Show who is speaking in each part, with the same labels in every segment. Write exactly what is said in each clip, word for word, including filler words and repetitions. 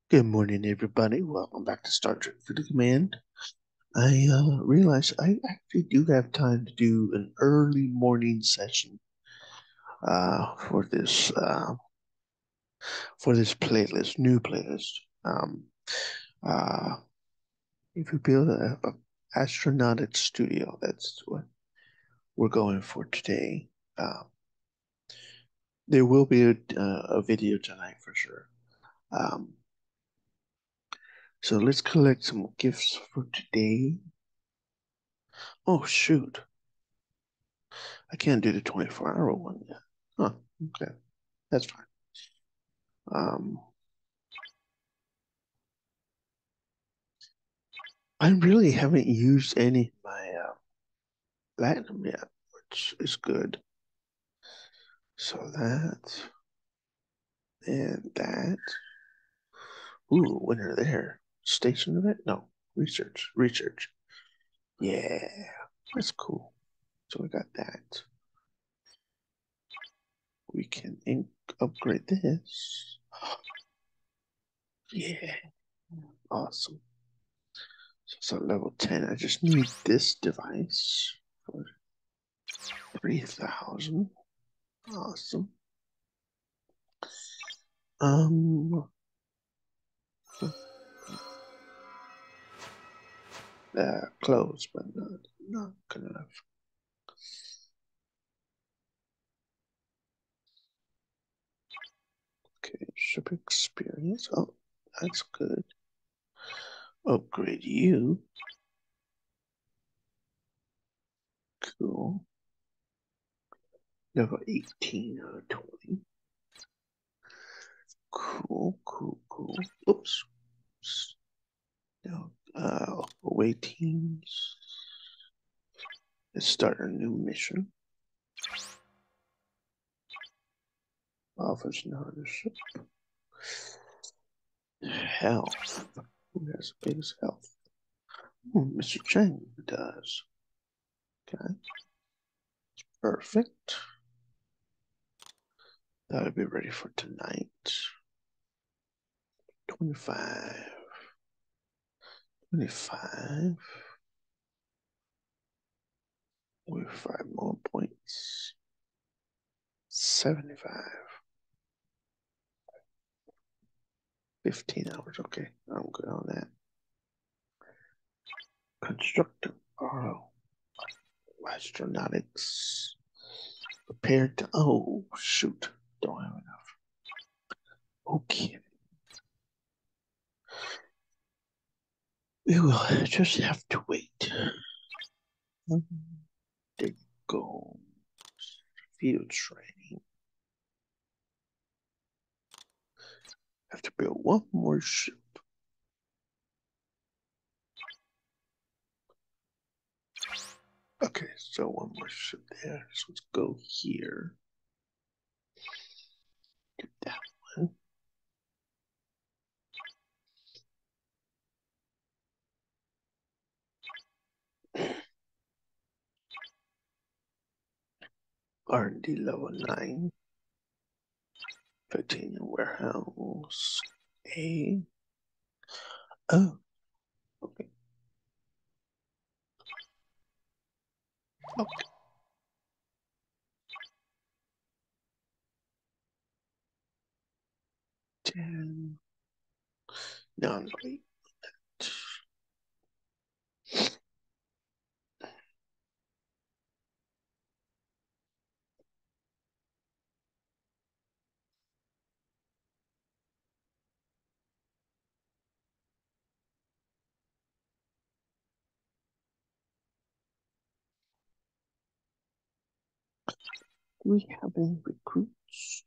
Speaker 1: Good morning, everybody. Welcome back to Star Trek Food Command. I uh, realized I actually do have time to do an early morning session uh, for this uh, for this playlist, new playlist. Um, uh, if you build a, a astronautics studio, that's what we're going for today. Uh, there will be a, uh, a video tonight for sure. Um, so let's collect some gifts for today. Oh shoot. I can't do the twenty-four hour one yet. Huh. Okay. That's fine. Um, I really haven't used any of my uh, platinum yet, which is good. So that and that. Ooh, winner there. Station event? No. Research. Research. Yeah. That's cool. So we got that. We can ink upgrade this. Yeah. Awesome. So level ten. I just need this device for three thousand. Awesome. Um, uh, close, but not not good enough. Okay, ship experience. Oh, that's good. Upgrade you. Cool. Level eighteen out of twenty. Cool, cool, cool. Oops. No, uh, away teams. Let's start a new mission. Offers ship. Health. Who has the biggest health? Hmm, Mister Chang does. Okay, perfect. That'll be ready for tonight. twenty-five. twenty-five. With five more points. seventy-five. fifteen hours. Okay, I'm good on that. Constructive auto. Astronautics. Prepared to. Oh, shoot. Don't have enough. Okay. We will just have to wait. There you go. Field training. Have to build one more ship. Okay, so one more ship there. So let's go here. Do that one. R and D level nine. fifteen in warehouse. A. Oh, okay. Okay. ten. No, no, wait. Do we have any recruits?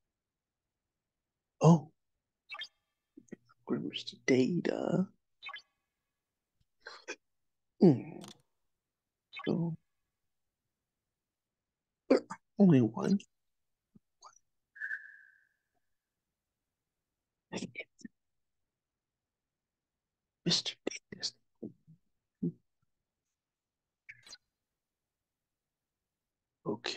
Speaker 1: Oh, where's the data? Hmm. So, only one. Mister Data. Okay.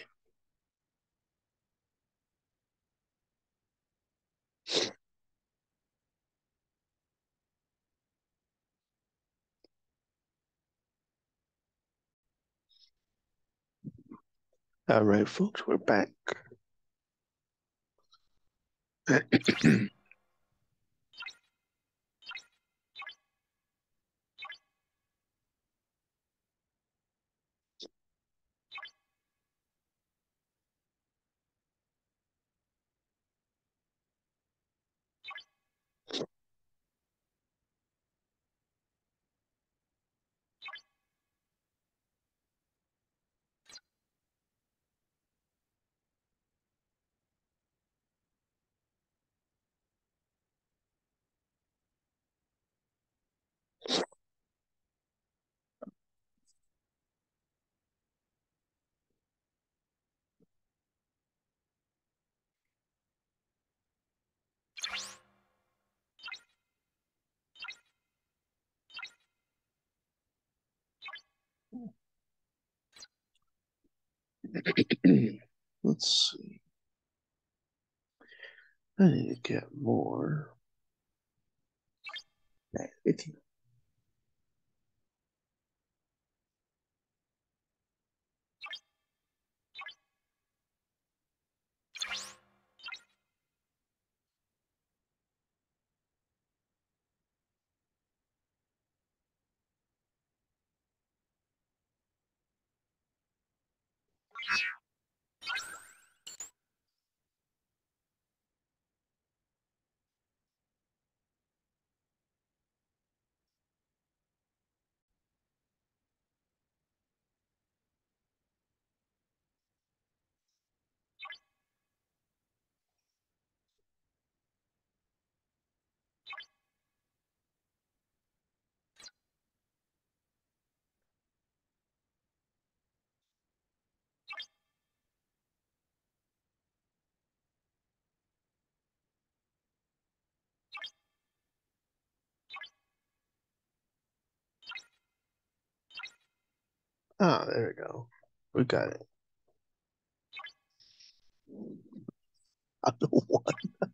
Speaker 1: All right, folks, we're back. Let's see. I need to get more. Ah, there we go. We got it. Another one.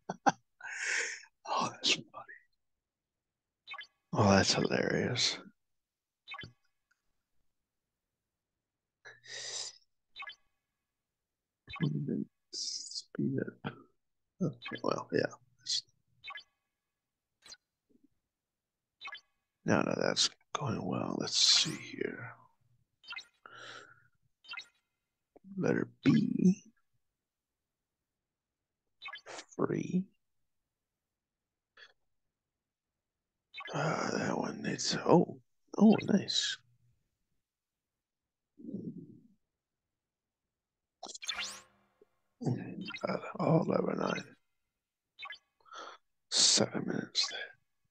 Speaker 1: Oh, that's funny. Oh, that's hilarious. Speed up. Okay, well, yeah. Now that that's going well, let's see here. Letter B. Free. Uh, that one needs. Oh, oh, nice. Uh, oh, level nine. Seven minutes there.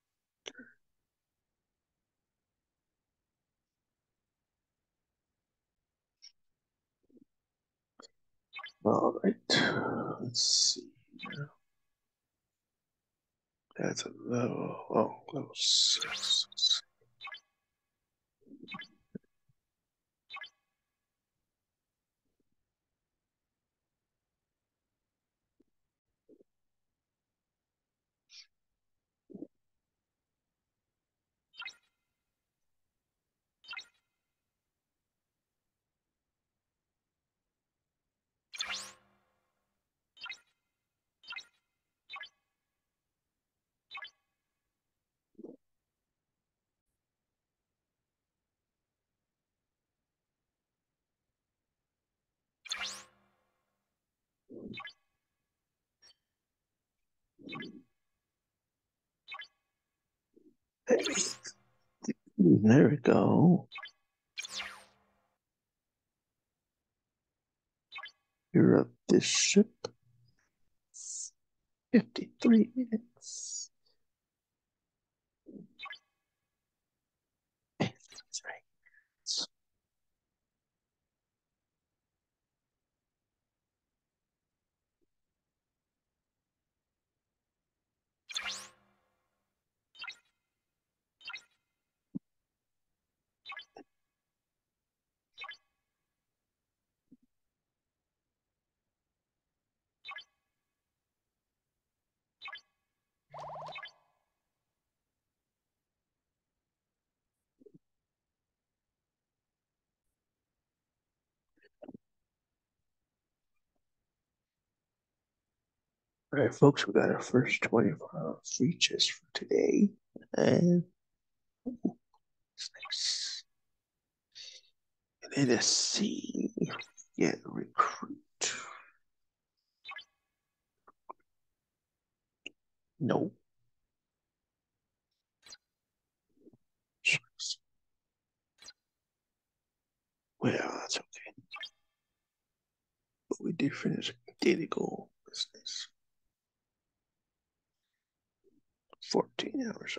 Speaker 1: All right. Let's see here. That's a level. Oh, level six. There we go. You're up this ship. fifty-three minutes. That's right. All right, folks, we got our first twenty-four hour free chest for today. And ooh, it's nice. And let us see. Get recruit. No. Well, that's okay. But we did finish identical business. fourteen hours.